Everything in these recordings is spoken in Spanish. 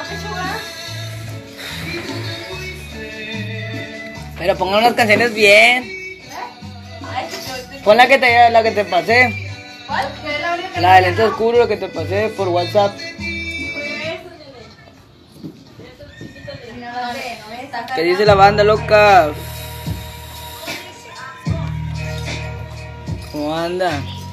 Pero pongan unas canciones bien. Pon la que te pasé. ¿Cuál? La del lente oscuro, la que te pasé por WhatsApp. ¿Qué dice la banda, loca? ¿Cómo anda?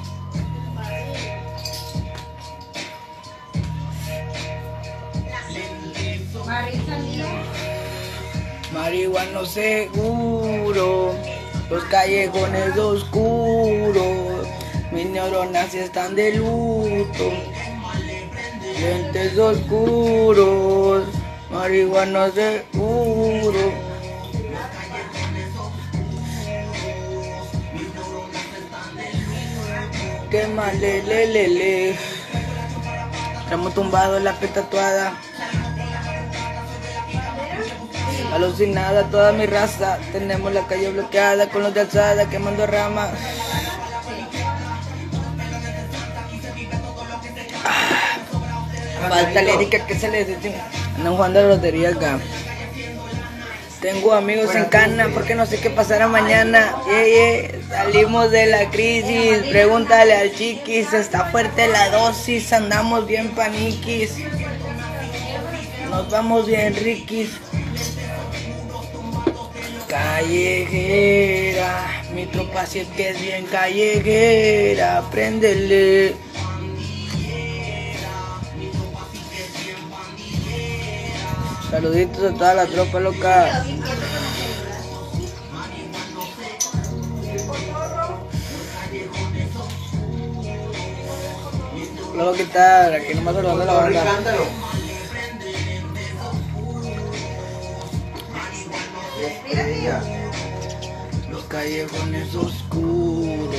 Marihuano seguro, los callejones oscuros, mis neuronas están de luto, lentes oscuros, marihuano seguro. Qué mal, le. Estamos tumbados en la fe tatuada. Alucinada toda mi raza, tenemos la calle bloqueada con los de alzada quemando ramas. Falta lírica que se les dice. Andan jugando a la lotería acá. Tengo amigos en cana porque no sé qué pasará mañana. Salimos de la crisis, pregúntale al chiquis, está fuerte la dosis, andamos bien paniquis. Nos vamos bien riquis. Callejera, mi tropa si es que es bien callejera, préndele. Saluditos a toda la tropa, loca. Luego, ¿qué tal? Aquí nomás saludando a la banda. Los callejones oscuros.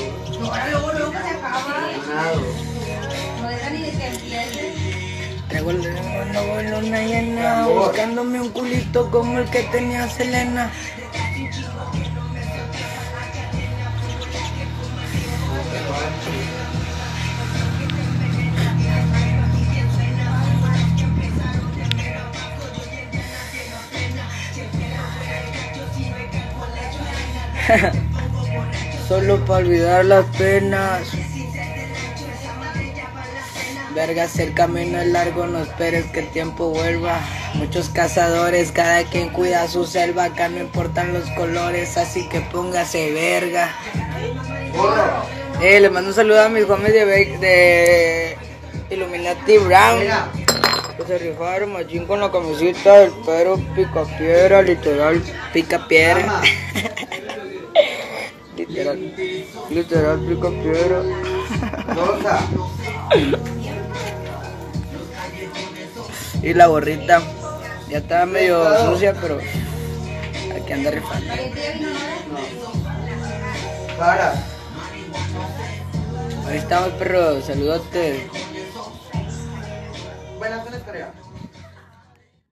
Traigo el no luna llena, buscándome un culito como el que tenía Selena. Solo para olvidar las penas. Vergas, el camino es largo, no esperes que el tiempo vuelva. Muchos cazadores, cada quien cuida su selva. Acá no importan los colores, así que póngase verga. Le mando un saludo a mis homies de Illuminati Brown. Que se rifaron machín con la camiseta del Pedro Picapiedra, literal, Picapiedra. Literal Picapiedra. Y la gorrita ya estaba medio sucia, pero aquí anda rifando. Ahí estamos, perro, saludote. Buenas tardes, Corea.